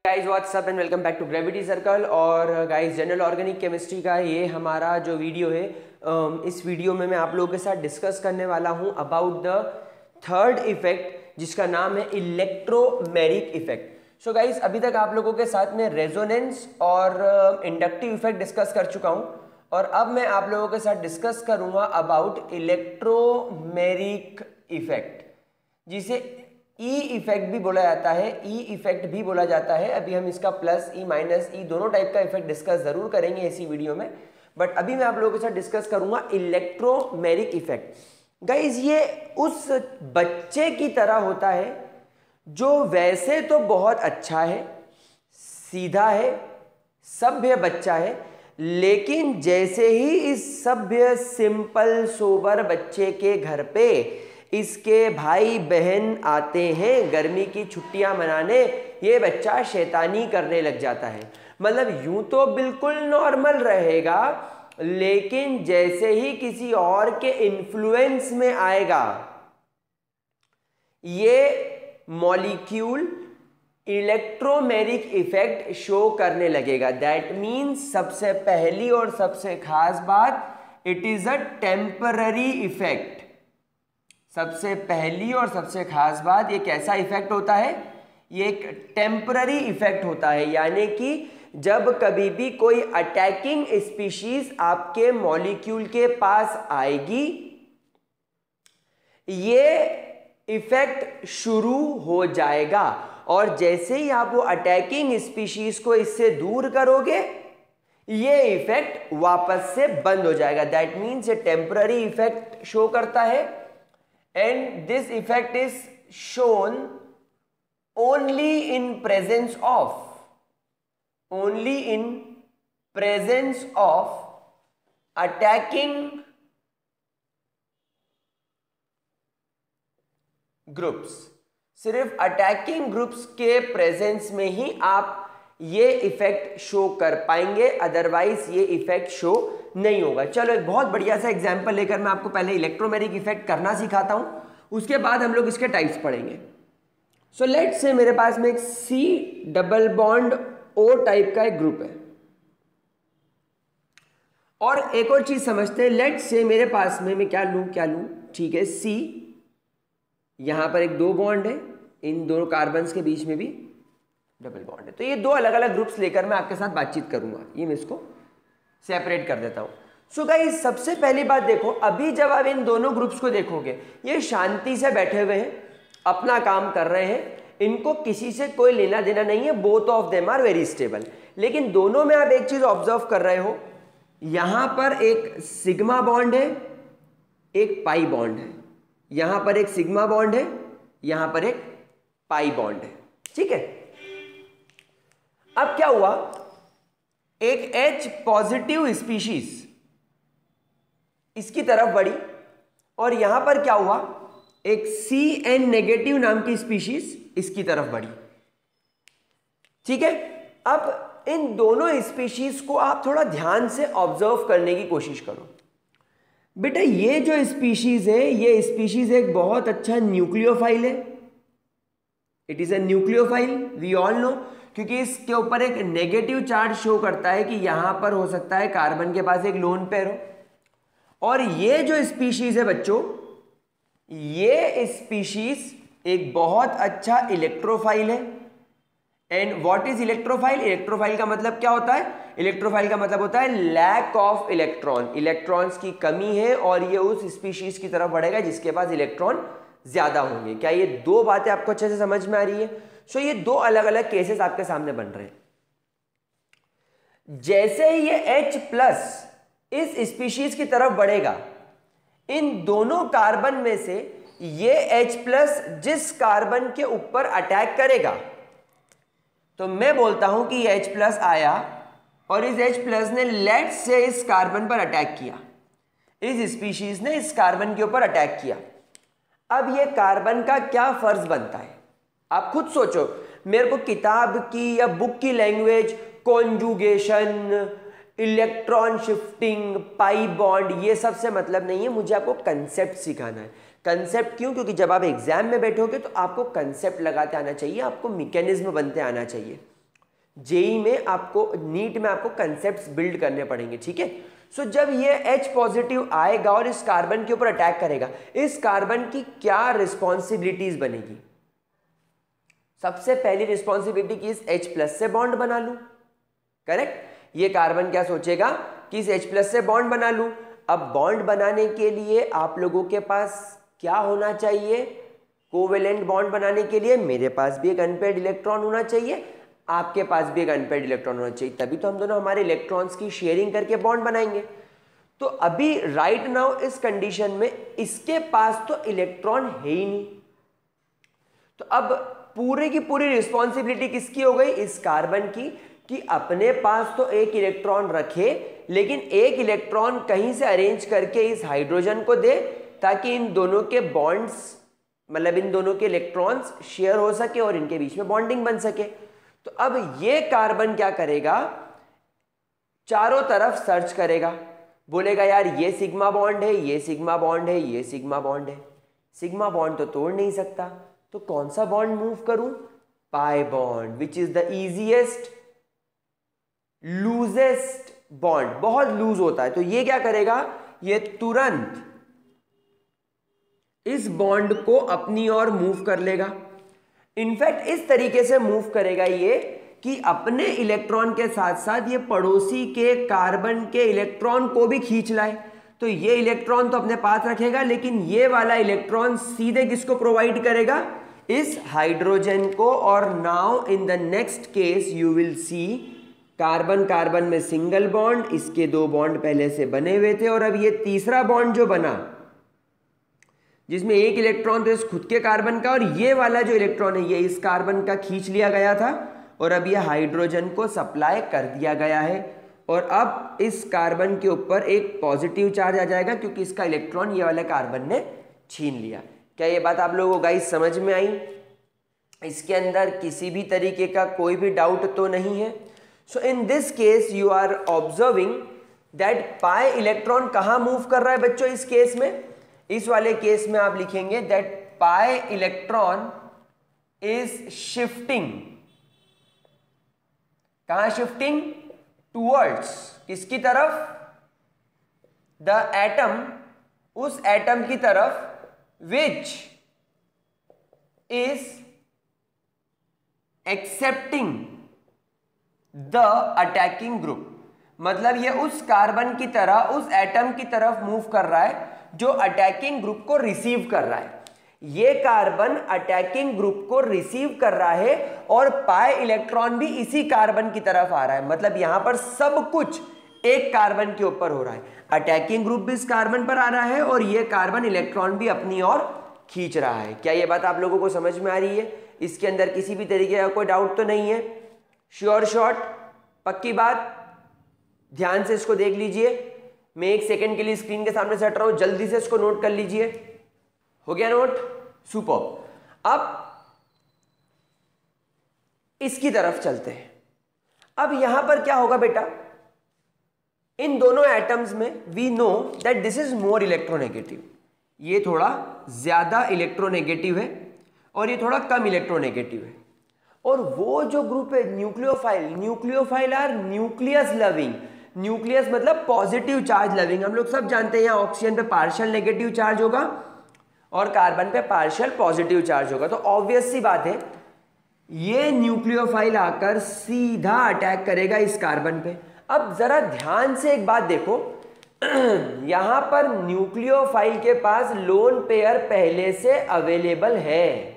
Guys what's up and welcome back to gravity Circle. और guys general organic chemistry का ये हमारा जो वीडियो है, इस वीडियो में मैं आप लोगों के साथ डिस्कस करने वाला हूँ अबाउट द थर्ड इफेक्ट जिसका नाम है इलेक्ट्रोमेरिक इफेक्ट। सो गाइज अभी तक आप लोगों के साथ में रेजोनेंस और इंडक्टिव इफेक्ट डिस्कस कर चुका हूँ और अब मैं आप लोगों के साथ डिस्कस करूँगा अबाउट इलेक्ट्रोमेरिक इफेक्ट, जिसे ई इफेक्ट भी बोला जाता है, ई इफेक्ट भी बोला जाता है। अभी हम इसका प्लस ई माइनस ई दोनों टाइप का इफेक्ट डिस्कस जरूर करेंगे इसी वीडियो में, बट अभी मैं आप लोगों के साथ डिस्कस करूंगा इलेक्ट्रोमेरिक इफेक्ट। गाइज ये उस बच्चे की तरह होता है जो वैसे तो बहुत अच्छा है, सीधा है, सभ्य बच्चा है, लेकिन जैसे ही इस सभ्य सिंपल सोबर बच्चे के घर पे इसके भाई बहन आते हैं गर्मी की छुट्टियां मनाने, ये बच्चा शैतानी करने लग जाता है। मतलब यूं तो बिल्कुल नॉर्मल रहेगा, लेकिन जैसे ही किसी और के इन्फ्लुएंस में आएगा ये मॉलिक्यूल इलेक्ट्रोमेरिक इफेक्ट शो करने लगेगा। दैट मीन्स सबसे पहली और सबसे खास बात, it is a temporary effect. सबसे पहली और सबसे खास बात, ये कैसा इफेक्ट होता है? ये एक टेम्पररी इफेक्ट होता है, यानी कि जब कभी भी कोई अटैकिंग स्पीशीज आपके मॉलिक्यूल के पास आएगी, ये इफेक्ट शुरू हो जाएगा और जैसे ही आप वो अटैकिंग स्पीशीज को इससे दूर करोगे, ये इफेक्ट वापस से बंद हो जाएगा। दैट मीन्स ये टेम्पररी इफेक्ट शो करता है and this effect is shown only in presence of attacking groups. सिर्फ अटैकिंग ग्रुप्स के प्रेजेंस में ही आप ये इफेक्ट शो कर पाएंगे, अदरवाइज ये इफेक्ट शो नहीं होगा। चलो एक बहुत बढ़िया सा एग्जांपल लेकर मैं आपको पहले इलेक्ट्रोमेरिक इफेक्ट करना सिखाता हूं, उसके बाद हम लोग इसके टाइप्स पढ़ेंगे। सो लेट्स से मेरे पास में एक C double bond O type का एक ग्रुप है, और एक और चीज समझते हैं। लेट्स से मेरे पास में मैं क्या लूं, ठीक है, सी, यहां पर एक दो बॉन्ड है, इन दोनों कार्बन्स के बीच में भी डबल बॉन्ड है। तो ये दो अलग अलग ग्रुप्स लेकर मैं आपके साथ बातचीत करूंगा, ये मैं इसको सेपरेट कर देता हूं। सो गाइस सबसे पहली बात देखो, अभी जब आप इन दोनों ग्रुप्स को देखोगे, ये शांति से बैठे हुए हैं, अपना काम कर रहे हैं, इनको किसी से कोई लेना देना नहीं है, both of them are very stable. लेकिन दोनों में आप एक चीज ऑब्जर्व कर रहे हो, यहां पर एक सिग्मा बॉन्ड है, एक पाई बॉन्ड है, यहां पर एक सिग्मा बॉन्ड है, यहां पर एक पाई बॉन्ड है, ठीक है। अब क्या हुआ, एक H पॉजिटिव स्पीशीज इसकी तरफ बढ़ी और यहां पर क्या हुआ, एक CN नेगेटिव नाम की स्पीशीज इसकी तरफ बढ़ी, ठीक है। अब इन दोनों स्पीशीज को आप थोड़ा ध्यान से ऑब्जर्व करने की कोशिश करो। बेटा ये जो स्पीशीज है, ये स्पीशीज एक बहुत अच्छा न्यूक्लियोफाइल है, it is a nucleophile, we all know, क्योंकि इसके ऊपर एक नेगेटिव चार्ज शो करता है कि यहां पर हो सकता है कार्बन के पास एक लोन पेयर हो। और ये जो स्पीशीज है बच्चों, ये स्पीशीज एक बहुत अच्छा इलेक्ट्रोफाइल है। And what is electrophile? Electrophile का मतलब क्या होता है? इलेक्ट्रोफाइल का मतलब होता है लैक ऑफ इलेक्ट्रॉन, इलेक्ट्रॉन्स की कमी है और ये उस स्पीशीज की तरफ बढ़ेगा जिसके पास इलेक्ट्रॉन ज्यादा होंगे। क्या ये दो बातें आपको अच्छे से समझ में आ रही है? सो ये दो अलग अलग केसेस आपके सामने बन रहे हैं। जैसे ही ये H प्लस इस स्पीशीज की तरफ बढ़ेगा, इन दोनों कार्बन में से ये H प्लस जिस कार्बन के ऊपर अटैक करेगा, तो मैं बोलता हूं कि ये H प्लस आया और इस H प्लस ने लेट से इस कार्बन पर अटैक किया, इस स्पीशीज ने इस कार्बन के ऊपर अटैक किया। अब ये कार्बन का क्या फर्ज बनता है? आप खुद सोचो। मेरे को किताब की या बुक की language, conjugation, electron shifting, pi bond, ये सब से मतलब नहीं है, मुझे आपको कंसेप्ट सिखाना है। कंसेप्ट क्यों? क्योंकि जब आप एग्जाम में बैठोगे तो आपको कंसेप्ट लगाते आना चाहिए, आपको मैकेनिज्म बनते आना चाहिए। जेई में आपको, नीट में आपको कंसेप्ट्स बिल्ड करने पड़ेंगे, ठीक है। सो जब ये H पॉजिटिव आएगा और इस कार्बन के ऊपर अटैक करेगा, इस कार्बन की क्या रिस्पॉन्सिबिलिटीज बनेगी? सबसे पहली रिस्पॉन्सिबिलिटी की इस H प्लस से बॉन्ड बना लूं, करेक्ट। ये कार्बन क्या सोचेगा कि इस H प्लस से बॉन्ड बना लूं। अब बॉन्ड बनाने के लिए आप लोगों के पास क्या होना चाहिए? कोवेलेंट बॉन्ड बनाने के लिए मेरे पास भी एक अनपेयर्ड इलेक्ट्रॉन होना चाहिए, आपके पास भी एक अनपेयर्ड इलेक्ट्रॉन होना चाहिए, तभी तो हम दोनों हमारे इलेक्ट्रॉन्स की शेयरिंग करके बॉन्ड बनाएंगे। तो अभी राइट नाउ इस कंडीशन में इसके पास तो इलेक्ट्रॉन है ही नहीं, तो अब पूरी की पूरी रिस्पॉन्सिबिलिटी किसकी हो गई? इस कार्बन की, कि अपने पास तो एक इलेक्ट्रॉन रखे, लेकिन एक इलेक्ट्रॉन कहीं से अरेंज करके इस हाइड्रोजन को दे, ताकि इन दोनों के बॉन्ड्स, मतलब इन दोनों के इलेक्ट्रॉन्स शेयर हो सके और इनके बीच में बॉन्डिंग बन सके। तो अब ये कार्बन क्या करेगा? चारों तरफ सर्च करेगा, बोलेगा यार ये सिग्मा बॉन्ड है, ये सिग्मा बॉन्ड है, ये सिग्मा बॉन्ड है, सिग्मा बॉन्ड तो तोड़ नहीं सकता, तो कौन सा बॉन्ड मूव करूं? Pi bond, which is the easiest loosest bond, बहुत लूज होता है। तो ये क्या करेगा? ये तुरंत इस बॉन्ड को अपनी ओर मूव कर लेगा। इनफैक्ट इस तरीके से मूव करेगा ये कि अपने इलेक्ट्रॉन के साथ साथ ये पड़ोसी के कार्बन के इलेक्ट्रॉन को भी खींच लाए। तो ये इलेक्ट्रॉन तो अपने पास रखेगा, लेकिन ये वाला इलेक्ट्रॉन सीधे किसको प्रोवाइड करेगा? इस हाइड्रोजन को। और now in the next case you will see carbon carbon में सिंगल बॉन्ड, इसके दो बॉन्ड पहले से बने हुए थे, और अब ये तीसरा बॉन्ड जो बना जिसमें एक इलेक्ट्रॉन तो इस खुद के कार्बन का, और ये वाला जो इलेक्ट्रॉन है ये इस कार्बन का खींच लिया गया था, और अब ये हाइड्रोजन को सप्लाई कर दिया गया है। और अब इस कार्बन के ऊपर एक पॉजिटिव चार्ज आ जाएगा, क्योंकि इसका इलेक्ट्रॉन ये वाले कार्बन ने छीन लिया। क्या ये बात आप लोगों को गाइस समझ में आई? इसके अंदर किसी भी तरीके का कोई भी डाउट तो नहीं है? So in this case you are observing that pi electron कहां मूव कर रहा है बच्चों? इस केस में, इस वाले केस में आप लिखेंगे that pi electron is shifting. कहां शिफ्टिंग? टूवर्ड्स किसकी तरफ? द एटम, उस एटम की तरफ which is accepting the attacking group. मतलब ये उस कार्बन की तरह, उस एटम की तरफ मूव कर रहा है जो अटैकिंग ग्रुप को रिसीव कर रहा है। ये कार्बन अटैकिंग ग्रुप को रिसीव कर रहा है और पाई इलेक्ट्रॉन भी इसी कार्बन की तरफ आ रहा है। मतलब यहां पर सब कुछ एक कार्बन के ऊपर हो रहा है। अटैकिंग ग्रुप भी इस कार्बन पर आ रहा है और ये कार्बन इलेक्ट्रॉन भी अपनी ओर खींच रहा है। क्या ये बात आप लोगों को समझ में आ रही है? इसके अंदर किसी भी तरीके का कोई डाउट तो नहीं है? श्योर शॉट, पक्की बात? ध्यान से इसको देख लीजिए। मैं एक सेकंड के लिए स्क्रीन के सामने से हट रहा हूं, जल्दी से इसको नोट कर लीजिए। हो गया नोट? सुपर। अब इसकी तरफ चलते हैं। अब यहां पर क्या होगा बेटा? इन दोनों एटम्स में we know that this is more electronegative. ये थोड़ा ज्यादा इलेक्ट्रोनेगेटिव है और ये थोड़ा कम इलेक्ट्रोनेगेटिव है। और वो जो ग्रुप है nucleophile, nucleophile are nucleus loving. Nucleus मतलब पॉजिटिव चार्ज लविंग। हम लोग सब जानते हैं यहाँ ऑक्सीजन पे पार्शियल नेगेटिव चार्ज होगा और कार्बन पे पार्शियल पॉजिटिव चार्ज होगा। तो ऑब्वियस सी बात है ये न्यूक्लियोफाइल आकर सीधा अटैक करेगा इस कार्बन पे। अब जरा ध्यान से एक बात देखो, यहां पर न्यूक्लियोफाइल के पास लोन पेयर पहले से अवेलेबल है।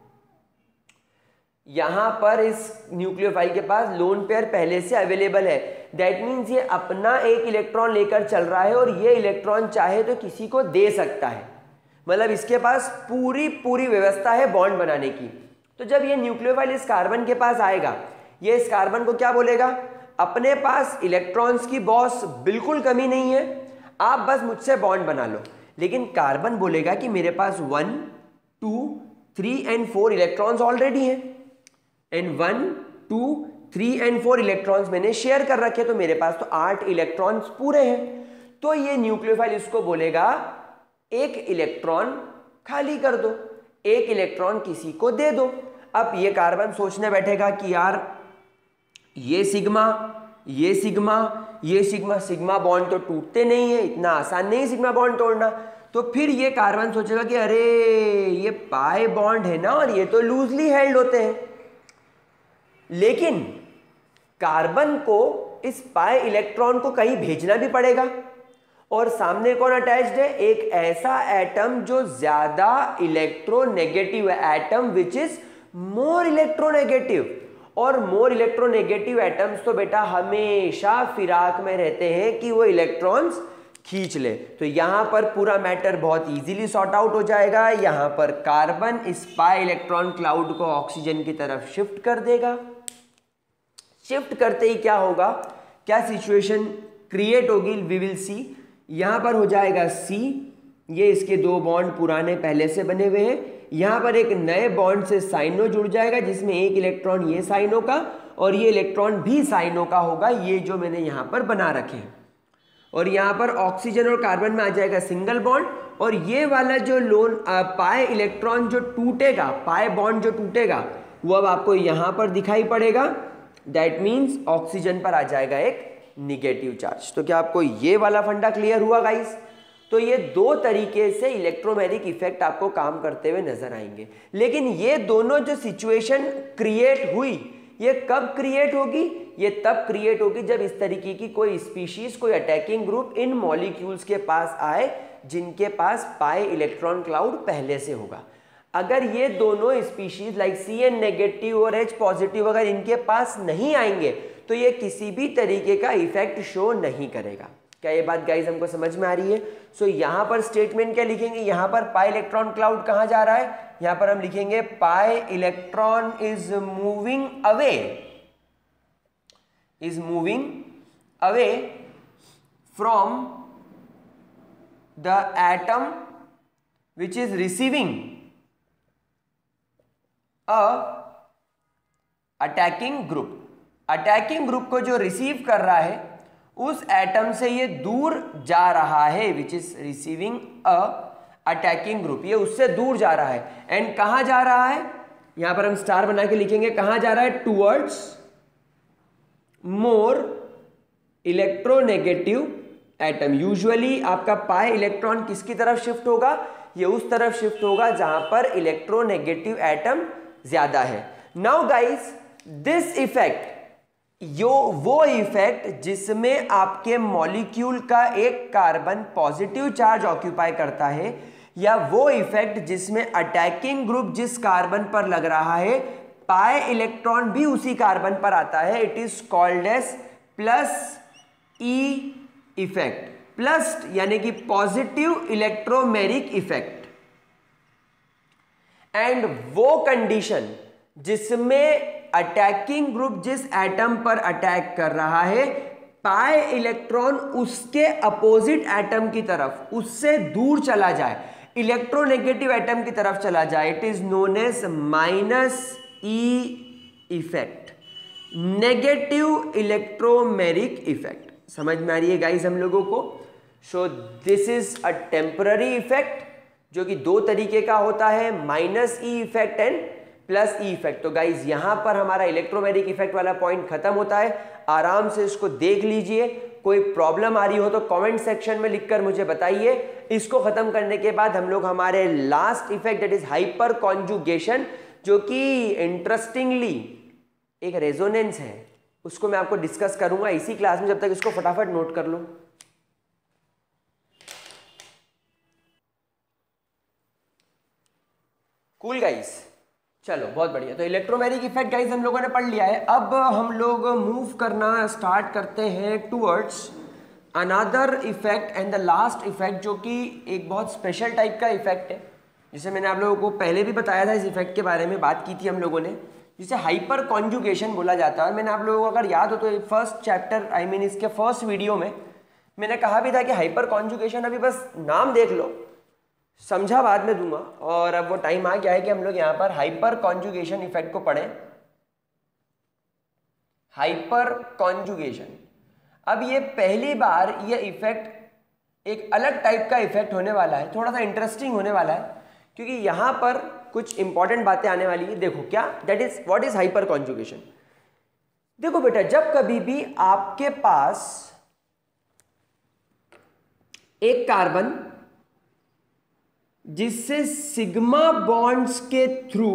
यहां पर इस न्यूक्लियोफाइल के पास लोन पेयर पहले से अवेलेबल है। दैट मीन्स ये अपना एक इलेक्ट्रॉन लेकर चल रहा है और ये इलेक्ट्रॉन चाहे तो किसी को दे सकता है। मतलब इसके पास पूरी व्यवस्था है बॉन्ड बनाने की। तो जब ये न्यूक्लियोफाइल इस कार्बन के पास आएगा, ये इस कार्बन को क्या बोलेगा? अपने पास इलेक्ट्रॉन्स की बॉस बिल्कुल कमी नहीं है, आप बस मुझसे बॉन्ड बना लो। लेकिन कार्बन बोलेगा कि मेरे पास 1, 2, 3 एंड 4 इलेक्ट्रॉन्स ऑलरेडी हैं, एंड 1, 2, 3 एंड 4 इलेक्ट्रॉन्स मैंने शेयर कर रखे, तो मेरे पास तो 8 इलेक्ट्रॉन्स पूरे हैं। तो ये न्यूक्लियोफाइल इसको बोलेगा एक इलेक्ट्रॉन खाली कर दो, एक इलेक्ट्रॉन किसी को दे दो। अब ये कार्बन सोचने बैठेगा कि यार ये सिग्मा, ये सिग्मा, ये सिग्मा, सिग्मा बॉन्ड तो टूटते नहीं है, इतना आसान नहीं सिग्मा बॉन्ड तोड़ना। तो फिर ये कार्बन सोचेगा कि अरे ये पाई बॉन्ड है ना और ये तो लूजली हेल्ड होते हैं, लेकिन कार्बन को इस पाई इलेक्ट्रॉन को कहीं भेजना भी पड़ेगा, और सामने कौन अटैच्ड है, एक ऐसा एटम जो ज्यादा इलेक्ट्रोनेगेटिव है, atom which is more electronegative. और मोर इलेक्ट्रोनेगेटिव एटम्स तो बेटा हमेशा फिराक में रहते हैं कि वो इलेक्ट्रॉन्स खींच ले। तो यहां पर पूरा मैटर बहुत इजीली सॉर्ट आउट हो जाएगा। यहां पर कार्बन इस पाई इलेक्ट्रॉन क्लाउड को ऑक्सीजन की तरफ शिफ्ट कर देगा। शिफ्ट करते ही क्या होगा, क्या सिचुएशन क्रिएट होगी, वी विल सी। यहां पर हो जाएगा C, ये इसके दो बॉन्ड पुराने पहले से बने हुए हैं। यहां पर एक नए बॉन्ड से साइनो जुड़ जाएगा, जिसमें एक इलेक्ट्रॉन ये साइनो का और ये इलेक्ट्रॉन भी साइनो का होगा, ये जो मैंने यहां पर बना रखे हैं। और यहां पर ऑक्सीजन और कार्बन में आ जाएगा सिंगल बॉन्ड, और ये वाला जो लोन पाई इलेक्ट्रॉन जो टूटेगा, पाई बॉन्ड जो टूटेगा, वो अब आपको यहां पर दिखाई पड़ेगा। दैट मीन्स ऑक्सीजन पर आ जाएगा एक निगेटिव चार्ज। तो क्या आपको ये वाला फंडा क्लियर हुआ गाइस? तो ये दो तरीके से इलेक्ट्रोमैग्नेटिक इफेक्ट आपको काम करते हुए नजर आएंगे। लेकिन ये दोनों जो सिचुएशन क्रिएट हुई, ये कब क्रिएट होगी? ये तब क्रिएट होगी जब इस तरीके की कोई स्पीशीज, कोई अटैकिंग ग्रुप इन मॉलिक्यूल्स के पास आए जिनके पास पाई इलेक्ट्रॉन क्लाउड पहले से होगा। अगर ये दोनों स्पीशीज लाइक Cn नेगेटिव और H पॉजिटिव अगर इनके पास नहीं आएंगे तो ये किसी भी तरीके का इफेक्ट शो नहीं करेगा। क्या ये बात गाइस हमको समझ में आ रही है? सो यहां पर स्टेटमेंट क्या लिखेंगे, यहां पर पाई इलेक्ट्रॉन क्लाउड कहां जा रहा है, यहां पर हम लिखेंगे pi electron is moving away from the atom which is receiving attacking group. Attacking group को जो रिसीव कर रहा है उस एटम से ये दूर जा रहा है, which is receiving attacking group, ये उससे दूर जा रहा है। एंड कहां जा रहा है, यहां पर हम स्टार बना के लिखेंगे, कहां जा रहा है, towards more electronegative atom. Usually आपका पाई इलेक्ट्रॉन किसकी तरफ शिफ्ट होगा, ये उस तरफ शिफ्ट होगा जहां पर इलेक्ट्रोनेगेटिव एटम ज्यादा है। नाउ गाइस दिस इफेक्ट, वो इफेक्ट जिसमें आपके मॉलिक्यूल का एक कार्बन पॉजिटिव चार्ज ऑक्यूपाई करता है, या वो इफेक्ट जिसमें अटैकिंग ग्रुप जिस कार्बन पर लग रहा है पाई इलेक्ट्रॉन भी उसी कार्बन पर आता है, it is called as plus E effect. Plus यानी कि पॉजिटिव इलेक्ट्रोमेरिक इफेक्ट। एंड वो कंडीशन जिसमें अटैकिंग ग्रुप जिस एटम पर अटैक कर रहा है, पाई इलेक्ट्रॉन उसके अपोजिट एटम की तरफ, उससे दूर चला जाए, इलेक्ट्रोनेगेटिव एटम की तरफ चला जाए, it is known as minus E effect, negative electromeric effect. समझ में आ रही है गाइस हम लोगों को? So this is a temporary effect जो कि दो तरीके का होता है, minus E effect and plus E effect. तो गाइज यहां पर हमारा इलेक्ट्रोमैग्नेटिक इफेक्ट वाला पॉइंट खत्म होता है। आराम से इसको देख लीजिए, कोई प्रॉब्लम आ रही हो तो कमेंट सेक्शन में लिखकर मुझे बताइए। इसको खत्म करने के बाद हम लोग हमारे last effect that is hyperconjugation, जो कि इंटरेस्टिंगली एक रेजोनेंस है, उसको मैं आपको डिस्कस करूंगा इसी क्लास में। जब तक इसको फटाफट नोट कर लो। कूल गाइस, चलो बहुत बढ़िया। तो इलेक्ट्रोमैग्नेटिक इफेक्ट गाइस हम लोगों ने पढ़ लिया है। अब हम लोग मूव करना स्टार्ट करते हैं towards another effect and the last effect, जो कि एक बहुत स्पेशल टाइप का इफेक्ट है, जिसे मैंने आप लोगों को पहले भी बताया था। इस इफेक्ट के बारे में बात की थी हम लोगों ने, जिसे हाइपर कॉन्जुगेशन बोला जाता है। मैंने आप लोगों को अगर याद हो तो फर्स्ट चैप्टर इसके फर्स्ट वीडियो में मैंने कहा भी था कि हाइपर कॉन्जुगेशन अभी बस नाम देख लो, समझा बाद में दूंगा। और अब वो टाइम आ गया है कि हम लोग यहाँ पर हाइपर कॉन्जुगेशन इफेक्ट को पढ़ें। हाइपर कॉन्जुगेशन, अब ये पहली बार ये इफेक्ट एक अलग टाइप का इफेक्ट होने वाला है, थोड़ा सा इंटरेस्टिंग होने वाला है, क्योंकि यहाँ पर कुछ इंपॉर्टेंट बातें आने वाली है। देखो क्या, that is what is hyperconjugation. देखो बेटा, जब कभी भी आपके पास एक कार्बन जिससे सिग्मा बॉन्ड्स के थ्रू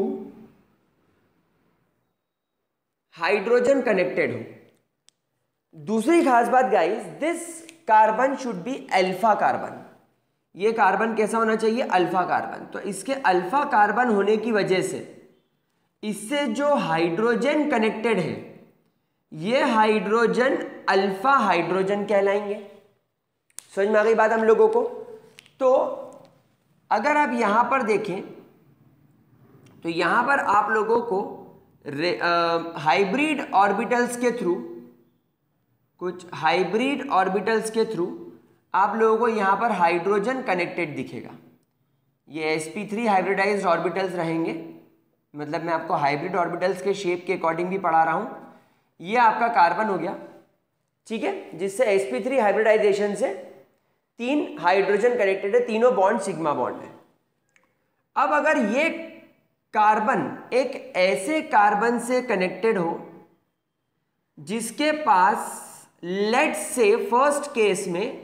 हाइड्रोजन कनेक्टेड हो, दूसरी खास बात guys, this carbon should be alpha carbon. ये कार्बन कैसा होना चाहिए? Alpha carbon. तो इसके अल्फा कार्बन होने की वजह से इससे जो हाइड्रोजन कनेक्टेड है, ये हाइड्रोजन अल्फा हाइड्रोजन कहलाएंगे। समझ में आ गई बात हम लोगों को? तो अगर आप यहां पर देखें तो यहां पर आप लोगों को हाइब्रिड ऑर्बिटल्स के थ्रू, कुछ हाइब्रिड ऑर्बिटल्स के थ्रू आप लोगों को यहां पर हाइड्रोजन कनेक्टेड दिखेगा। ये sp3 हाइब्रिडाइज्ड ऑर्बिटल्स रहेंगे, मतलब मैं आपको हाइब्रिड ऑर्बिटल्स के शेप के अकॉर्डिंग भी पढ़ा रहा हूं। ये आपका कार्बन हो गया, ठीक है, जिससे sp3 हाइब्रिडाइजेशन से 3 हाइड्रोजन कनेक्टेड है, तीनों बॉन्ड सिग्मा बॉन्ड है। अब अगर ये कार्बन एक ऐसे कार्बन से कनेक्टेड हो जिसके पास लेट्स से फर्स्ट केस में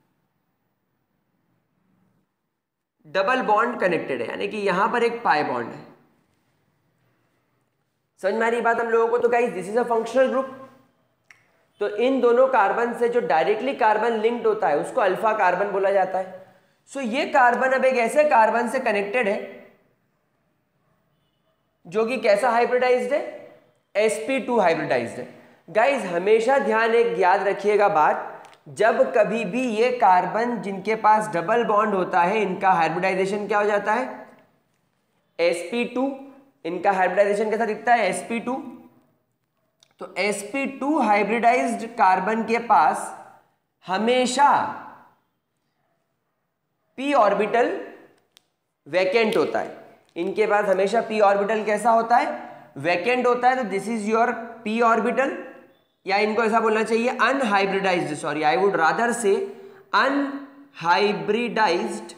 डबल बॉन्ड कनेक्टेड है, यानी कि यहां पर एक पाई बॉन्ड है। समझ में आ रही बात हम लोगों को? तो guys this is a functional group. तो इन दोनों कार्बन से जो डायरेक्टली कार्बन लिंक्ड होता है उसको अल्फा कार्बन बोला जाता है। सो ये कार्बन अब एक ऐसे कार्बन से कनेक्टेड है जो कि कैसा हाइब्रिडाइज्ड है? sp2 हाइब्रिडाइज्ड है। गाइस हमेशा ध्यान एक याद रखिएगा बात, जब कभी भी ये कार्बन जिनके पास डबल बॉन्ड होता है इनका हाइब्रिडाइजेशन क्या हो जाता है? sp2। इनका हाइब्रिडाइजेशन कैसा दिखता है? sp2। तो sp2 हाइब्रिडाइज्ड कार्बन के पास हमेशा p ऑर्बिटल वैकेंट होता है। इनके पास हमेशा p ऑर्बिटल कैसा होता है? वैकेंट होता है। तो this is your p orbital, या इनको ऐसा बोलना चाहिए unhybridized, sorry I would rather say unhybridized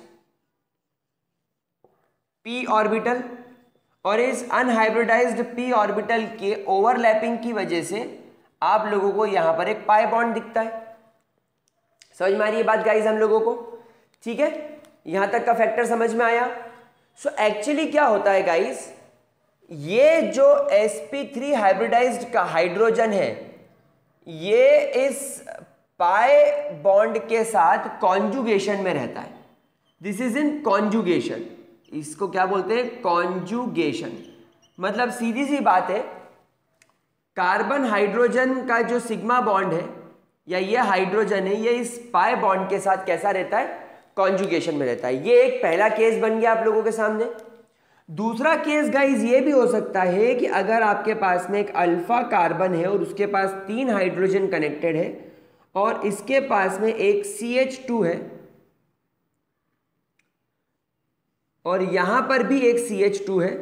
p orbital. और इस अनहाइब्रिडाइज्ड p ऑर्बिटल के ओवरलैपिंग की वजह से आप लोगों को यहां पर एक पाई बॉन्ड दिखता है। समझ में आ रही है बात गाइस हम लोगों को? ठीक है, यहां तक का फैक्टर समझ में आया? सो एक्चुअली क्या होता है गाइस, ये जो sp3 हाइब्रिडाइज्ड का हाइड्रोजन है ये इस पाई बॉन्ड के साथ कॉन्जुगेशन में रहता है। This is in conjugation. इसको क्या बोलते हैं? कॉन्जुगेशन। मतलब सीधी सी बात है, कार्बन हाइड्रोजन का जो सिग्मा बॉन्ड है या ये हाइड्रोजन है, ये इस पाई बॉन्ड के साथ कैसा रहता है? कॉन्जुगेशन में रहता है। ये एक पहला केस बन गया आप लोगों के सामने। दूसरा केस गाइस ये भी हो सकता है कि अगर आपके पास में एक अल्फा कार्बन है और उसके पास 3 हाइड्रोजन कनेक्टेड है और इसके पास में एक CH2 है और यहां पर भी एक CH2 है,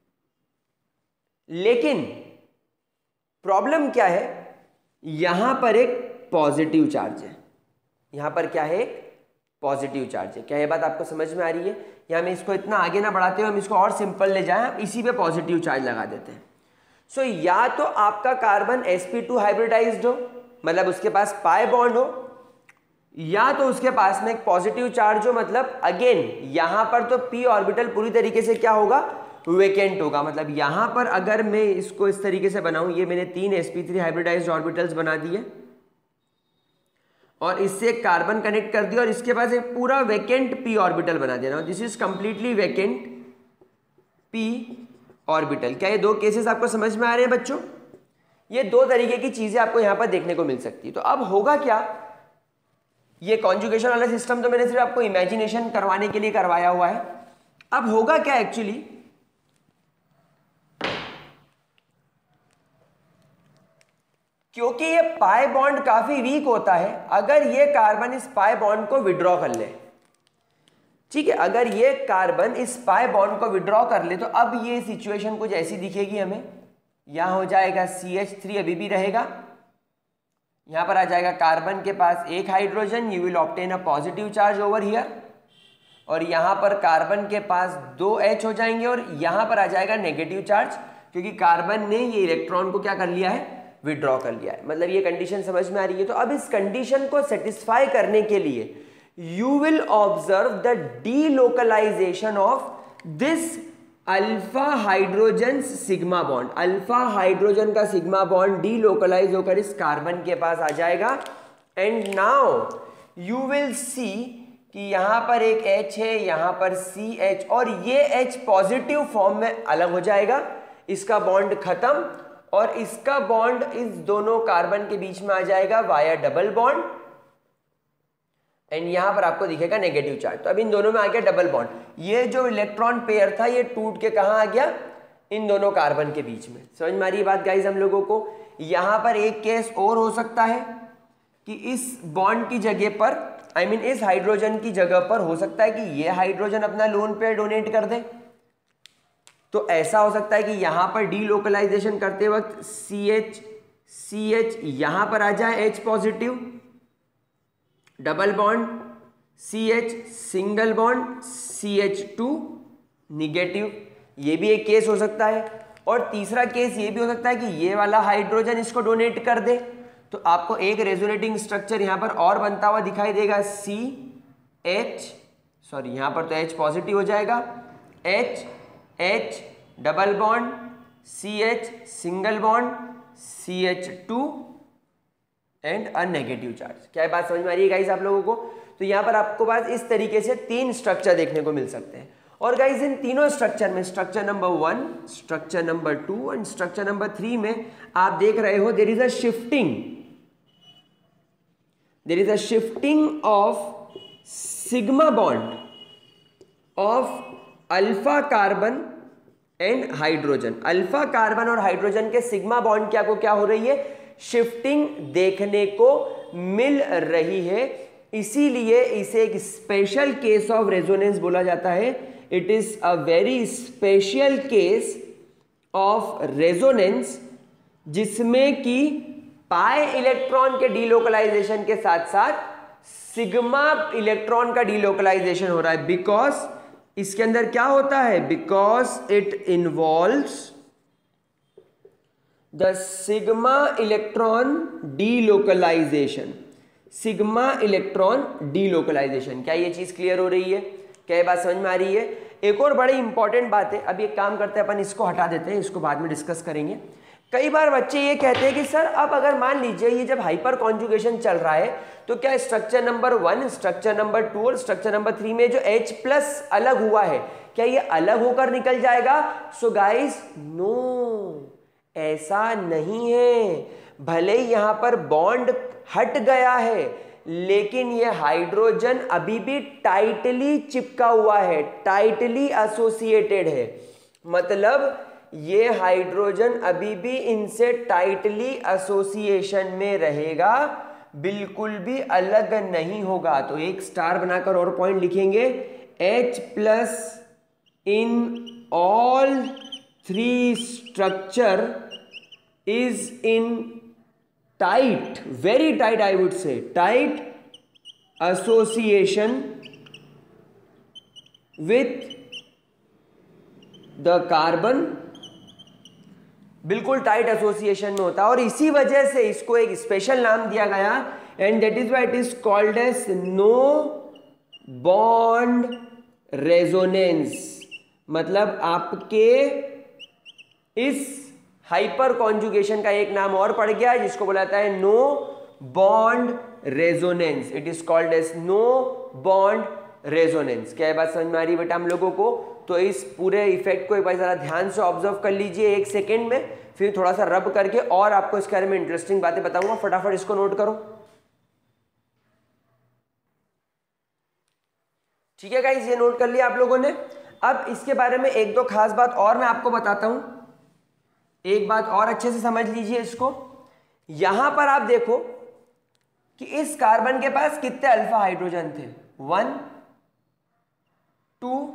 लेकिन प्रॉब्लम क्या है? यहां पर एक पॉजिटिव चार्ज है। यहां पर क्या है? एक पॉजिटिव चार्ज है। क्या ये बात आपको समझ में आ रही है? या मैं इसको इतना आगे ना बढ़ाते हुए हम इसको और सिंपल ले जाएं, हम इसी पे पॉजिटिव चार्ज लगा देते हैं। सो या तो आपका कार्बन sp2 हाइब्रिडाइज्ड हो, मतलब उसके पास पाई बॉन्ड हो, या तो उसके पास में एक पॉजिटिव चार्ज हो, मतलब अगेन यहां पर तो p ऑर्बिटल पूरी तरीके से क्या होगा? वेकेंट होगा। मतलब यहां पर अगर मैं इसको इस तरीके से बनाऊं, ये मैंने 3 sp3 हाइब्रिडाइज्ड ऑर्बिटल्स बना दिए और इससे एक कार्बन कनेक्ट कर दिया और इसके पास एक पूरा वेकेंट p ऑर्बिटल बना देना। This is completely vacant p orbital. क्या ये दो केसेस आपको समझ में आ रहे हैं बच्चों? ये दो तरीके की चीजें आपको यहां पर देखने को मिल सकती है। तो अब होगा क्या? ये कॉन्जुगेशन वाला सिस्टम तो मैंने सिर्फ आपको इमेजिनेशन करवाने के लिए करवाया हुआ है। अब होगा क्या एक्चुअली, क्योंकि ये पाई बॉन्ड काफी वीक होता है, अगर ये कार्बन इस पाई बॉन्ड को विड्रॉ कर ले, ठीक है, अगर ये कार्बन इस पाई बॉन्ड को विड्रॉ कर ले तो अब ये सिचुएशन कुछ ऐसी दिखेगी हमें। यहां हो जाएगा CH3 अभी भी रहेगा, यहां पर आ जाएगा कार्बन के पास एक hydrogen, you will obtain a positive charge over here, और यहां पर कार्बन के पास 2 H हो जाएंगे और यहां पर आ जाएगा नेगेटिव चार्ज, क्योंकि कार्बन ने ये इलेक्ट्रॉन को क्या कर लिया है? विड्रॉ कर लिया है। मतलब ये कंडीशन समझ में आ रही है। तो अब इस कंडीशन को सेटिस्फाई करने के लिए you will observe the delocalization of this alpha hydrogen sigma bond. Alpha hydrogen का सिग्मा बॉन्ड डीलोकलाइज होकर इस कार्बन के पास आ जाएगा। And now you will see कि यहां पर एक H है, यहां पर CH, और ये H पॉजिटिव फॉर्म में अलग हो जाएगा, इसका बॉन्ड खत्म, और इसका बॉन्ड इस दोनों कार्बन के बीच में आ जाएगा वाया डबल बॉन्ड। एंड यहां पर आपको दिखेगा नेगेटिव चार्ज। तो अब इन दोनों में आ गया डबल बॉन्ड। ये जो इलेक्ट्रॉन पेयर था ये टूट के कहां आ गया? इन दोनों कार्बन के बीच में। समझ में आ रही बात गाइस हम लोगों को? यहां पर एक केस और हो सकता है कि इस बॉन्ड की जगह पर, I mean, इस हाइड्रोजन की जगह पर हो सकता है कि ये हाइड्रोजन अपना लोन पेयर डोनेट कर दे। तो ऐसा हो सकता है कि यहां पर डीलोकलाइजेशन करते वक्त CH यहां पर आ जाए H positive, double bond CH, single bond CH2 negative. ये भी एक केस हो सकता है। और तीसरा केस ये भी हो सकता है कि ये वाला हाइड्रोजन इसको डोनेट कर दे। तो आपको एक रेजोनेटिंग स्ट्रक्चर यहां पर और बनता हुआ दिखाई देगा, यहां पर तो H पॉजिटिव हो जाएगा, H double bond CH, single bond CH2 and a negative charge. क्या बात समझ में आ रही है गाइस आप लोगों को? तो यहां पर आपको पास इस तरीके से 3 स्ट्रक्चर देखने को मिल सकते हैं। और गाइस इन तीनों स्ट्रक्चर में, structure number 1, structure number 2 and structure number 3 में आप देख रहे हो there is a shifting of sigma bond of alpha carbon and hydrogen. Alpha carbon और हाइड्रोजन के सिग्मा बॉन्ड क्या हो रही है? शिफ्टिंग देखने को मिल रही है। इसीलिए इसे एक स्पेशल केस ऑफ रेजोनेंस बोला जाता है। It is a very special case of resonance, जिसमें कि पाई इलेक्ट्रॉन के डीलोकलाइजेशन के साथ साथ सिग्मा इलेक्ट्रॉन का डीलोकलाइजेशन हो रहा है। बिकॉज इसके अंदर क्या होता है? Because it involves the sigma electron delocalization. Sigma electron delocalization. क्या ये चीज क्लियर हो रही है? क्या ये बात समझ में आ रही है? एक और बड़ी इंपॉर्टेंट बात है। अब एक काम करते हैं, अपन इसको हटा देते हैं, इसको बाद में डिस्कस करेंगे। कई बार बच्चे ये कहते हैं कि सर अब अगर मान लीजिए ये जब हाइपर कॉन्जुगेशन चल रहा है तो क्या स्ट्रक्चर नंबर 1, स्ट्रक्चर नंबर 2 और स्ट्रक्चर नंबर 3 में जो H+ अलग हुआ है, क्या ये अलग होकर निकल जाएगा? सो गाइस नो, ऐसा नहीं है। भले ही यहां पर बॉन्ड हट गया है, लेकिन ये हाइड्रोजन अभी भी टाइटली चिपका हुआ है, टाइटली एसोसिएटेड है। मतलब ये हाइड्रोजन अभी भी इनसे टाइटली एसोसिएशन में रहेगा, बिल्कुल भी अलग नहीं होगा। तो एक स्टार बनाकर और पॉइंट लिखेंगे, H+ in all 3 structure is in tight, very tight, I would say, tight association with the carbon। बिल्कुल टाइट एसोसिएशन में होता है और इसी वजह से इसको एक स्पेशल नाम दिया गया, and that is why it is called as no bond resonance. मतलब आपके इस हाइपर कॉन्जुगेशन का एक नाम और पड़ गया जिसको बोला जाता है no bond resonance. It is called as no bond resonance. क्या बात समझ में आ रही है बेटा हम लोगों को? तो इस पूरे इफेक्ट को एक बार जरा ध्यान से ऑब्जर्व कर लीजिए 1 सेकेंड में, फिर थोड़ा सा रब करके और आपको इसके बारे में इंटरेस्टिंग बातें बताऊंगा। फटाफट इसको नोट करो। ठीक है गाइस, ये नोट कर लिया आप लोगों ने। अब इसके बारे में 1-2 खास बात और मैं आपको बताता हूं। एक बात और अच्छे से समझ लीजिए इसको। यहां पर आप देखो कि इस कार्बन के पास कितने अल्फा हाइड्रोजन थे? 1, 2,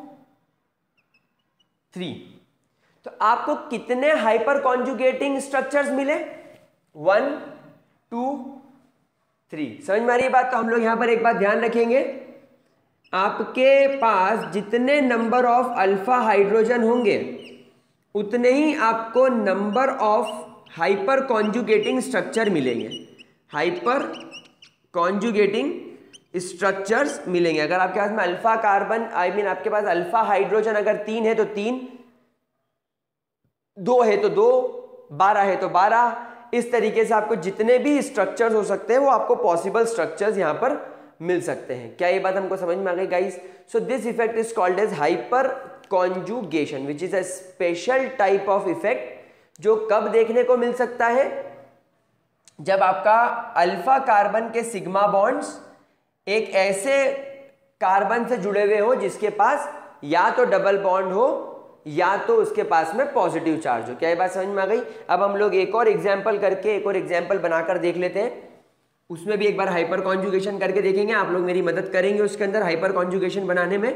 3। तो आपको कितने हाइपर कॉन्जुगेटिंग स्ट्रक्चर्स मिले? 1, 2, 3। समझ में आ रही है बात? तो हम लोग यहां पर एक बात ध्यान रखेंगे, आपके पास जितने नंबर ऑफ अल्फा हाइड्रोजन होंगे उतने ही आपको number of hyperconjugating structure मिलेंगे, हाइपर कॉन्जुगेटिंग स्ट्रक्चर्स मिलेंगे। अगर आपके पास में अल्फा कार्बन आपके पास अल्फा हाइड्रोजन अगर 3 है तो 3, 2 है तो 2, 12 है तो 12, इस तरीके से आपको जितने भी स्ट्रक्चर्स हो सकते हैं वो आपको पॉसिबल स्ट्रक्चर्स यहां पर मिल सकते हैं। क्या ये बात हमको समझ में आ गई guys? So this effect is called as hyperconjugation which is a special type of effect जो कब देखने को मिल सकता है? जब आपका अल्फा कार्बन के सिग्मा बॉन्ड्स एक ऐसे कार्बन से जुड़े हुए हो जिसके पास या तो डबल बॉन्ड हो या तो उसके पास में पॉजिटिव चार्ज हो। क्या ये बात समझ में आ गई? अब हम लोग एक और एग्जांपल बनाकर देख लेते हैं, उसमें भी एक बार हाइपर कॉन्जुगेशन करके देखेंगे। आप लोग मेरी मदद करेंगे उसके अंदर हाइपर कॉन्जुगेशन बनाने में।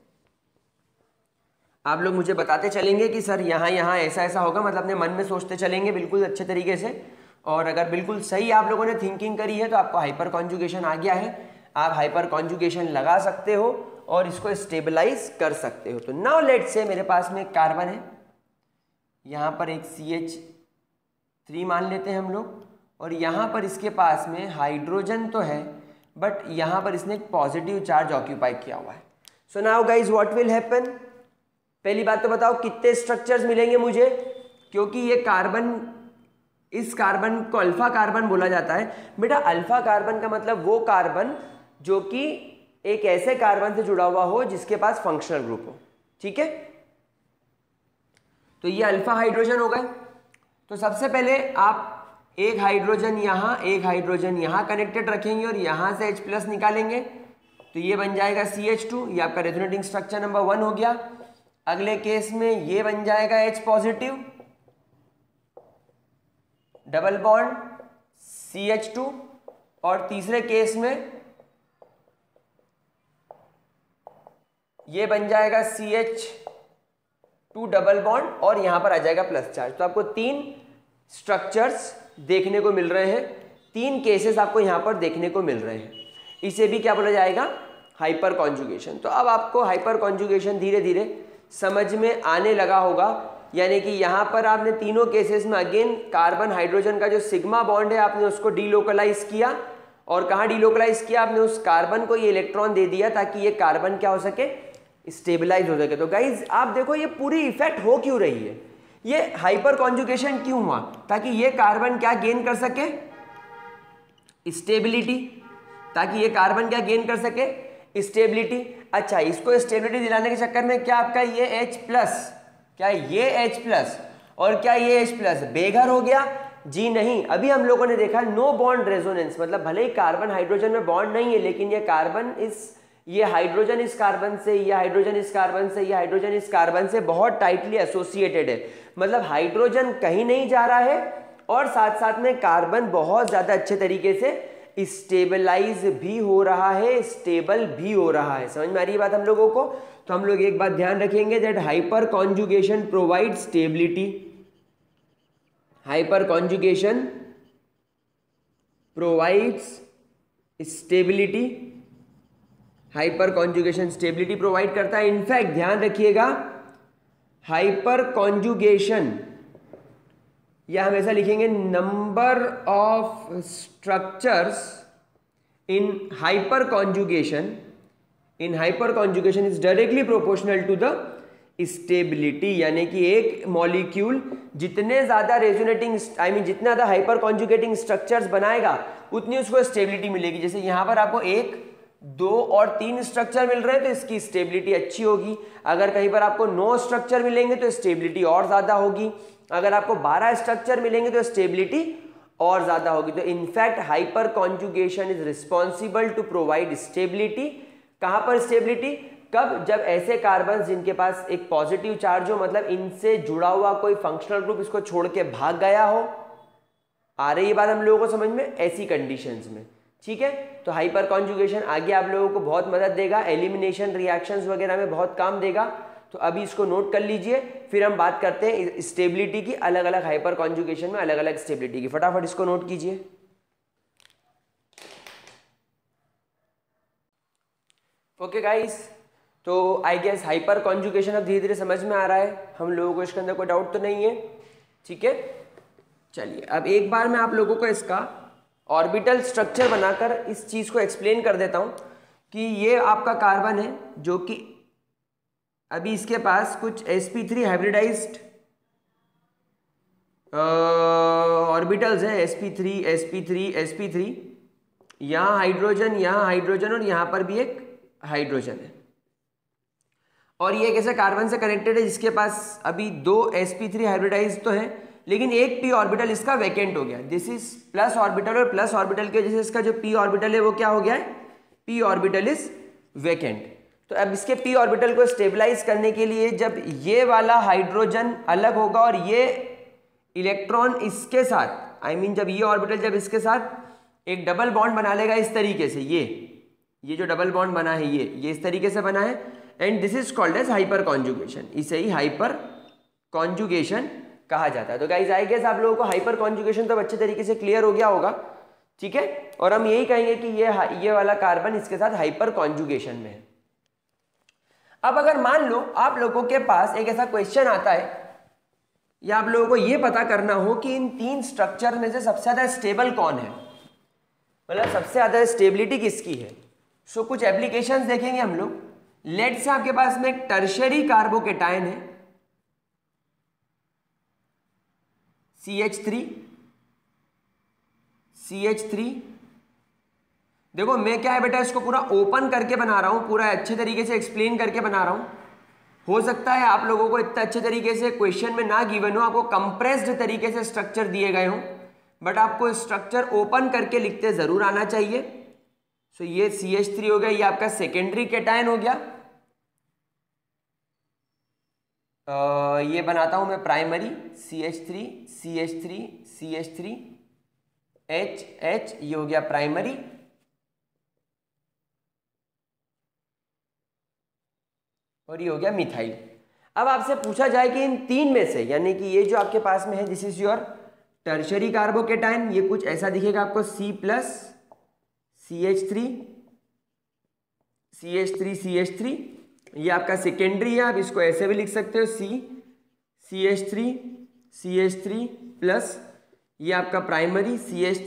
आप लोग मुझे बताते चलेंगे कि सर यहाँ ऐसा ऐसा होगा, मतलब अपने मन में सोचते चलेंगे बिल्कुल अच्छे तरीके से। और अगर बिल्कुल सही आप लोगों ने थिंकिंग करी है तो आपको हाइपर कॉन्जुगेशन आ गया है, आप हाइपर कॉन्जुगेशन लगा सकते हो और इसको स्टेबलाइज कर सकते हो। तो नाउ लेट्स से मेरे पास में एक कार्बन है, यहाँ पर एक CH3 मान लेते हैं हम लोग, और यहाँ पर इसके पास में हाइड्रोजन तो है बट यहाँ पर इसने एक पॉजिटिव चार्ज ऑक्यूपाई किया हुआ है। So now guys what will happen? पहली बात तो बताओ कितने स्ट्रक्चर्स मिलेंगे मुझे, क्योंकि ये कार्बन, इस कार्बन को अल्फा कार्बन बोला जाता है। बेटा अल्फा कार्बन का मतलब वो कार्बन जो कि एक ऐसे कार्बन से जुड़ा हुआ हो जिसके पास फंक्शनल ग्रुप हो, ठीक है? तो ये अल्फा हाइड्रोजन हो गए। तो सबसे पहले आप एक हाइड्रोजन यहाँ कनेक्टेड रखेंगे और यहाँ से H+ निकालेंगे, तो ये बन जाएगा CH2, ये आपका रेजोनेटिंग स्ट्रक्चर नंबर 1 हो गया। अगले केस में ये बन जाएगा H+, डबल बॉन्ड CH2, और तीसरे केस में ये बन जाएगा CH2 डबल बॉन्ड और यहां पर आ जाएगा प्लस चार्ज। तो आपको 3 स्ट्रक्चर्स देखने को मिल रहे हैं, 3 केसेस आपको यहां पर देखने को मिल रहे हैं। इसे भी क्या बोला जाएगा? Hyperconjugation. तो अब आपको हाइपर कॉन्जुगेशन धीरे धीरे समझ में आने लगा होगा, यानी कि यहाँ पर आपने तीनों केसेस में अगेन कार्बन हाइड्रोजन का जो सिग्मा बॉन्ड है आपने उसको डीलोकलाइज किया, और कहाँ डीलोकलाइज किया? आपने उस कार्बन को ये इलेक्ट्रॉन दे दिया ताकि ये कार्बन क्या हो सके? स्टेबलाइज हो सके। तो गाइज आप देखो ये पूरी इफेक्ट हो क्यों रही है, ये हाइपर कॉन्जुगेशन क्यों हुआ? ताकि ये कार्बन क्या गेन कर सके? स्टेबिलिटी। ताकि ये कार्बन क्या गेन कर सके? स्टेबिलिटी। अच्छा, इसको स्टेबिलिटी दिलाने के चक्कर में क्या आपका ये H+, क्या ये H+ और क्या ये H+ बेघर हो गया? जी नहीं। अभी हम लोगों ने देखा नो बॉन्ड रेजोनेंस, मतलब भले ही कार्बन हाइड्रोजन में बॉन्ड नहीं है लेकिन ये हाइड्रोजन इस कार्बन से, ये हाइड्रोजन इस कार्बन से, ये हाइड्रोजन इस कार्बन से बहुत टाइटली एसोसिएटेड है। मतलब हाइड्रोजन कहीं नहीं जा रहा है और साथ साथ में कार्बन बहुत ज्यादा अच्छे तरीके से स्टेबलाइज भी हो रहा है, स्टेबल भी हो रहा है। समझ में आ रही है बात हम लोगों को? तो हम लोग एक बात ध्यान रखेंगे that hyperconjugation provide stability, hyperconjugation provides stability, hyperconjugation stability provide करता है। इनफैक्ट ध्यान रखिएगा हाइपर कॉन्जुगेशन, या हम ऐसा लिखेंगे number of structures in hyperconjugation is directly proportional to the stability. यानी कि एक मॉलिक्यूल जितने ज्यादा रेजोनेटिंग जितने ज्यादा हाइपर कॉन्जुगेटिंग स्ट्रक्चर्स बनाएगा उतनी उसको स्टेबिलिटी मिलेगी। जैसे यहां पर आपको 1, 2 और 3 स्ट्रक्चर मिल रहे हैं तो इसकी स्टेबिलिटी अच्छी होगी। अगर कहीं पर आपको 9 स्ट्रक्चर मिलेंगे तो स्टेबिलिटी और ज्यादा होगी। अगर आपको 12 स्ट्रक्चर मिलेंगे तो स्टेबिलिटी और ज्यादा होगी। तो in fact hyperconjugation is responsible to provide stability. कहां पर स्टेबिलिटी? कब? जब ऐसे कार्बन जिनके पास एक पॉजिटिव चार्ज हो, मतलब इनसे जुड़ा हुआ कोई फंक्शनल ग्रुप इसको छोड़ के भाग गया हो। आ रही है बात हम लोगों को समझ में? ऐसी कंडीशंस में, ठीक है? तो हाइपर कॉन्जुगेशन आगे आप लोगों को बहुत मदद देगा, एलिमिनेशन रिएक्शंस वगैरह में बहुत काम देगा। तो अभी इसको नोट कर लीजिए, फिर हम बात करते हैं स्टेबिलिटी की, अलग अलग हाइपर कॉन्जुगेशन में अलग अलग स्टेबिलिटी की। फटाफट इसको नोट कीजिए। ओके गाइस, तो आई गेस हाइपर कॉन्जुगेशन अब धीरे धीरे समझ में आ रहा है हम लोगों को, इसके अंदर कोई डाउट तो नहीं है, ठीक है? चलिए अब एक बार मैं आप लोगों को इसका ऑर्बिटल स्ट्रक्चर बनाकर इस चीज़ को एक्सप्लेन कर देता हूँ कि ये आपका कार्बन है जो कि अभी इसके पास कुछ sp3 हाइब्रिडाइज्ड ऑर्बिटल्स है, sp3 sp3 sp3, यहाँ हाइड्रोजन और यहाँ पर भी एक हाइड्रोजन है। और ये एक ऐसा कार्बन से कनेक्टेड है जिसके पास अभी दो sp3 हाइब्रिडाइज तो है, लेकिन एक p ऑर्बिटल इसका वैकेंट हो गया। दिस इज प्लस ऑर्बिटल, और प्लस ऑर्बिटल की वजह से इसका जो p ऑर्बिटल है वो क्या हो गया है, p ऑर्बिटल इज वैकेंट। तो अब इसके p ऑर्बिटल को स्टेबलाइज करने के लिए जब ये वाला हाइड्रोजन अलग होगा और ये इलेक्ट्रॉन इसके साथ जब ये ऑर्बिटल जब इसके साथ एक डबल बॉन्ड बना लेगा इस तरीके से, ये जो डबल बॉन्ड बना है ये इस तरीके से बना है, and this is called as hyperconjugation. इसे ही हाइपर कॉन्जुगेशन कहा जाता है। तो गाइस आई गेस आप लोगों को हाइपर कॉन्जुगेशन तो अच्छे तरीके से क्लियर हो गया होगा, ठीक है। और हम यही कहेंगे कि ये वाला कार्बन इसके साथ हाइपर कॉन्जुगेशन में है। अब अगर मान लो आप लोगों के पास एक ऐसा क्वेश्चन आता है या आप लोगों को ये पता करना हो कि इन तीन स्ट्रक्चर में से सबसे ज्यादा स्टेबल कौन है, मतलब सबसे ज्यादा स्टेबिलिटी किसकी है, सो कुछ एप्लीकेशंस देखेंगे हम लोग। लेट्स से आपके पास में एक टर्शियरी कार्बोकेटायन है CH3। देखो मैं क्या है बेटा इसको पूरा ओपन करके बना रहा हूं, पूरा अच्छे तरीके से एक्सप्लेन करके बना रहा हूं। हो सकता है आप लोगों को इतना अच्छे तरीके से क्वेश्चन में ना गिवन हो, आपको कंप्रेस्ड तरीके से स्ट्रक्चर दिए गए हो, बट आपको स्ट्रक्चर ओपन करके लिखते जरूर आना चाहिए। सो ये CH3 हो गया, ये आपका सेकेंडरी केटायन हो गया। ये बनाता हूं मैं प्राइमरी CH3 H, ये हो गया प्राइमरी। और ये हो गया मिथाइल। अब आपसे पूछा जाए कि इन तीन में से, यानी कि ये जो आपके पास में है this is your tertiary carbocation, ये कुछ ऐसा दिखेगा आपको CH3 ये आपका सेकेंडरी है, आप इसको ऐसे भी लिख सकते हो CH3 प्लस, ये आपका प्राइमरी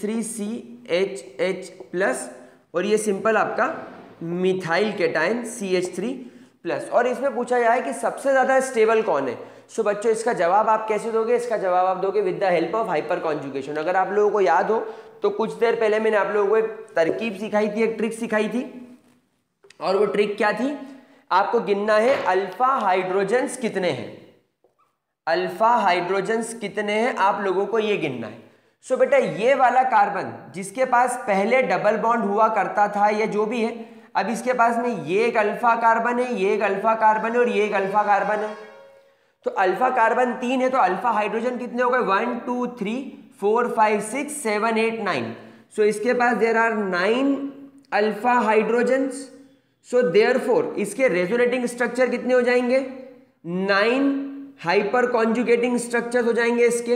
CH3CH प्लस, और ये सिंपल आपका मिथाइल केटायन CH3 प्लस। और इसमें पूछा जाए कि सबसे ज्यादा स्टेबल कौन है। सो बच्चों इसका जवाब आप कैसे दोगे, इसका जवाब आप दोगे with the help of hyperconjugation. अगर आप लोगों को याद हो तो कुछ देर पहले मैंने आप लोगों को एक तरकीब सिखाई थी, एक ट्रिक सिखाई थी, और वो ट्रिक क्या थी, आपको गिनना है अल्फा हाइड्रोजन्स कितने हैं, अल्फा हाइड्रोजन्स कितने हैं आप लोगों को ये गिनना है। सो बेटा ये वाला कार्बन जिसके पास पहले डबल बॉन्ड हुआ करता था या जो भी है, अब इसके पास में ये एक अल्फा कार्बन है, ये एक अल्फा कार्बन है और ये एक अल्फा कार्बन है। तो अल्फा कार्बन 3 है तो अल्फा हाइड्रोजन कितने हो गए, 1 2 3 4 5 6 7 8 9। सो इसके पास there are 9 alpha hydrogens. So therefore इसके रेजोनेटिंग स्ट्रक्चर कितने हो जाएंगे, 9 हाइपर कॉन्जुगेटिंग स्ट्रक्चर हो जाएंगे इसके।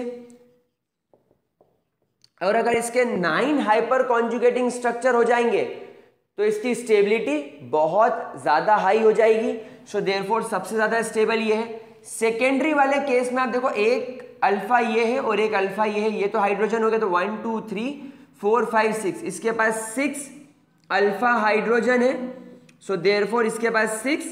और अगर इसके 9 हाइपर कॉन्जुगेटिंग स्ट्रक्चर हो जाएंगे तो इसकी स्टेबिलिटी बहुत ज्यादा हाई हो जाएगी। सो देयरफॉर सबसे ज्यादा स्टेबल ये है। सेकेंडरी वाले केस में आप देखो एक अल्फा ये है और एक अल्फा ये है, ये तो हाइड्रोजन हो गया, तो 1 2 3 4 5 6, इसके पास 6 अल्फा हाइड्रोजन है। सो देयरफॉर इसके पास 6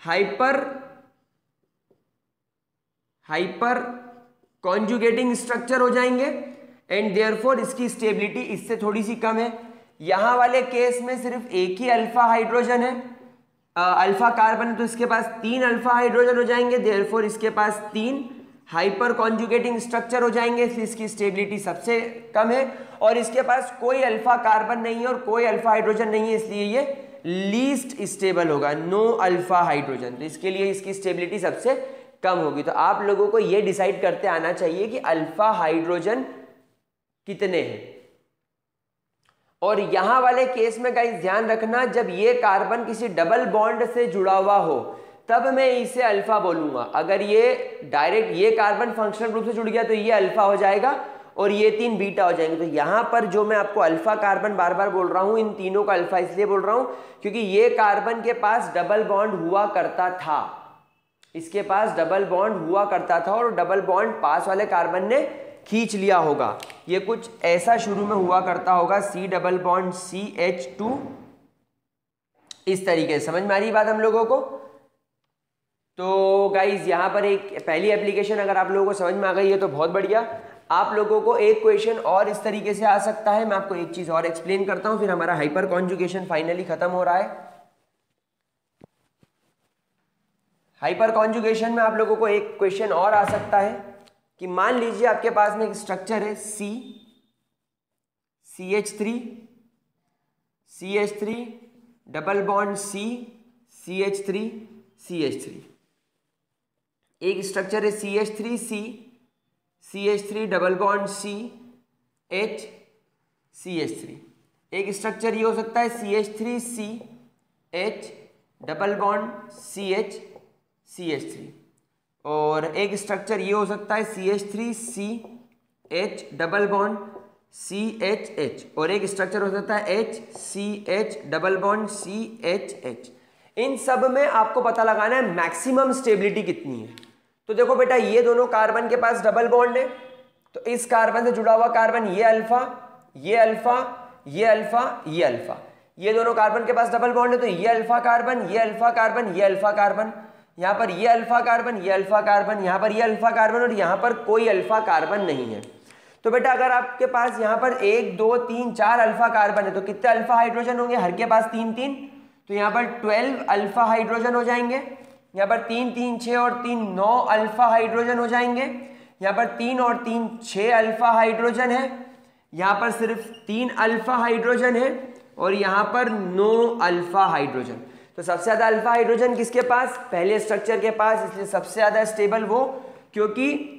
हाइपर कॉन्जुगेटिंग स्ट्रक्चर हो जाएंगे, एंड देयरफॉर इसकी स्टेबिलिटी इससे थोड़ी सी कम है। यहां वाले केस में सिर्फ एक ही अल्फा हाइड्रोजन है, अल्फा कार्बन, तो इसके पास 3 अल्फा हाइड्रोजन हो जाएंगे, देयरफॉर इसके पास 3 हाइपर कॉन्जुगेटिंग स्ट्रक्चर हो जाएंगे, इसलिए इसकी स्टेबिलिटी सबसे कम है। और इसके पास कोई अल्फा कार्बन नहीं है और कोई अल्फा हाइड्रोजन नहीं है, इसलिए ये लीस्ट स्टेबल होगा, नो अल्फा हाइड्रोजन, तो इसके लिए इसकी स्टेबिलिटी सबसे कम होगी। तो आप लोगों को ये डिसाइड करते आना चाहिए कि अल्फा हाइड्रोजन कितने हैं। और यहां वाले केस में गाइस ध्यान रखना, जब ये कार्बन किसी डबल बॉन्ड से जुड़ा हुआ हो तब मैं इसे अल्फा बोलूंगा। अगर ये डायरेक्ट ये कार्बन फंक्शनल ग्रुप से जुड़ गया तो ये अल्फा हो जाएगा और ये 3 बीटा हो जाएंगे। तो यहां पर जो मैं आपको अल्फा कार्बन बार बार बोल रहा हूं, इन तीनों का अल्फा इसलिए बोल रहा हूं क्योंकि ये कार्बन के पास डबल बॉन्ड हुआ करता था, इसके पास डबल बॉन्ड हुआ करता था और डबल बॉन्ड पास वाले कार्बन ने खींच लिया होगा। ये कुछ ऐसा शुरू में हुआ करता होगा, C डबल बॉन्ड CH2, इस तरीके से। समझ में आ रही बात हम लोगों को? तो गाइज यहाँ पर एक पहली एप्लीकेशन अगर आप लोगों को समझ में आ गई है तो बहुत बढ़िया। आप लोगों को एक क्वेश्चन और इस तरीके से आ सकता है। मैं आपको एक चीज और एक्सप्लेन करता हूं, फिर हमारा हाइपर कॉन्जुगेशन फाइनली खत्म हो रहा है। हाइपर कॉन्जुगेशन में आप लोगों को एक क्वेश्चन और आ सकता है कि मान लीजिए आपके पास में एक स्ट्रक्चर है CH3 डबल बॉन्ड CH3 एक स्ट्रक्चर है CH3 डबल बॉन्ड CH3। एक स्ट्रक्चर ये हो सकता है CH3CH डबल बॉन्ड CH3, और एक स्ट्रक्चर ये हो सकता है CH3CH डबल बॉन्ड CHH, और एक स्ट्रक्चर हो सकता है HCH डबल बॉन्ड CHH। इन सब में आपको पता लगाना है मैक्सिमम स्टेबिलिटी कितनी है। तो देखो बेटा, ये दोनों कार्बन के पास डबल बॉन्ड है, तो इस कार्बन से जुड़ा हुआ कार्बन ये अल्फा, ये अल्फा, ये अल्फा, ये अल्फा, ये दोनों कार्बन के पास डबल बॉन्ड है, तो ये अल्फा कार्बन, ये अल्फा कार्बन, ये अल्फा कार्बन, यहाँ पर ये अल्फा कार्बन, ये अल्फा कार्बन, यहाँ पर ये अल्फा कार्बन, और यहाँ पर कोई अल्फा कार्बन नहीं है। तो बेटा अगर आपके पास यहाँ पर 1 2 3 4 अल्फा कार्बन है तो कितने अल्फा हाइड्रोजन होंगे? हर के पास 3 3, तो यहाँ पर 12 अल्फा हाइड्रोजन हो जाएंगे। यहाँ पर 3 3 6 और 3 9 अल्फा हाइड्रोजन हो जाएंगे। यहाँ पर 3 और 3 6 अल्फा हाइड्रोजन है। यहाँ पर सिर्फ 3 अल्फा हाइड्रोजन है, और यहाँ पर 9 अल्फा हाइड्रोजन। तो सबसे ज्यादा अल्फा हाइड्रोजन किसके पास? पहले स्ट्रक्चर के पास, इसलिए सबसे ज्यादा स्टेबल वो, क्योंकि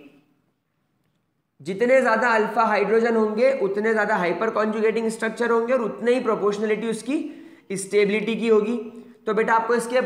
जितने ज्यादा अल्फा हाइड्रोजन होंगे उतने ज्यादा हाइपर कॉन्जुगेटिंग स्ट्रक्चर होंगे, और उतने ही प्रोपोर्शनलिटी उसकी स्टेबिलिटी की होगी। तो बेटा आपको इसके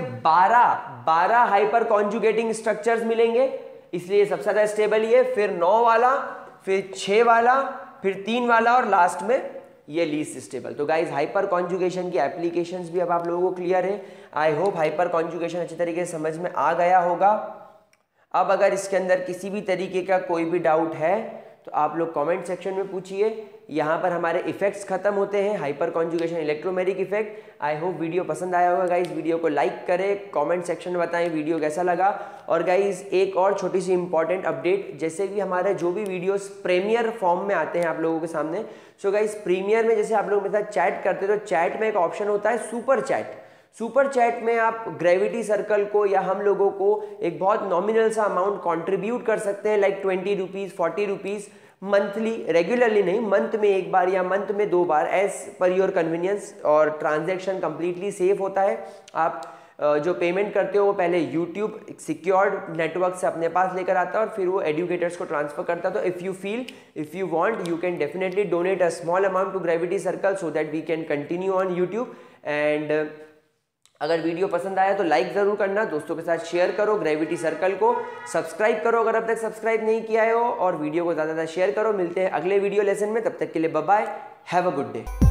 12 हाइपर कॉन्जुगेटिंग स्ट्रक्चर्स मिलेंगे, इसलिए सबसे ज्यादा स्टेबल ही है, फिर 9 वाला, फिर 6 वाला, फिर 3 वाला, और लास्ट में ये लीस्ट स्टेबल। तो गाइज हाइपर कॉन्जुगेशन की एप्लीकेशंस भी अब आप लोगों को क्लियर है। आई होप हाइपर कॉन्जुगेशन अच्छी तरीके से समझ में आ गया होगा। अब अगर इसके अंदर किसी भी तरीके का कोई भी डाउट है तो आप लोग कमेंट सेक्शन में पूछिए। यहाँ पर हमारे इफेक्ट्स खत्म होते हैं, hyperconjugation, electromeric effect. I hope video पसंद आया होगा गाइज। वीडियो को लाइक करें, कमेंट सेक्शन में बताएं वीडियो कैसा लगा। और गाइज एक और छोटी सी इंपॉर्टेंट अपडेट, जैसे कि हमारे जो भी वीडियोस प्रीमियर फॉर्म में आते हैं आप लोगों के सामने, सो गाइज प्रीमियर में जैसे आप लोग मेरे साथ चैट करते हो तो चैट में एक ऑप्शन होता है सुपर चैट। सुपर चैट में आप ग्रेविटी सर्कल को या हम लोगों को एक बहुत नॉमिनल सा अमाउंट कंट्रीब्यूट कर सकते हैं, like 20 rupees 40 rupees monthly, regularly नहीं, मंथ में एक बार या मंथ में 2 बार, एज पर योर कन्वीनियंस। और ट्रांजैक्शन कंप्लीटली सेफ होता है। आप जो पेमेंट करते हो वो पहले यूट्यूब सिक्योर्ड नेटवर्क से अपने पास लेकर आता है और फिर वो एजुकेटर्स को ट्रांसफर करता है। तो if you want you can definitely donate a small amount to gravity circle so that we can continue on YouTube. And अगर वीडियो पसंद आया तो लाइक ज़रूर करना, दोस्तों के साथ शेयर करो, ग्रेविटी सर्कल को सब्सक्राइब करो अगर अब तक सब्सक्राइब नहीं किया हो, और वीडियो को ज़्यादा से ज़्यादा शेयर करो। मिलते हैं अगले वीडियो लेसन में, तब तक के लिए bye bye, have a good day.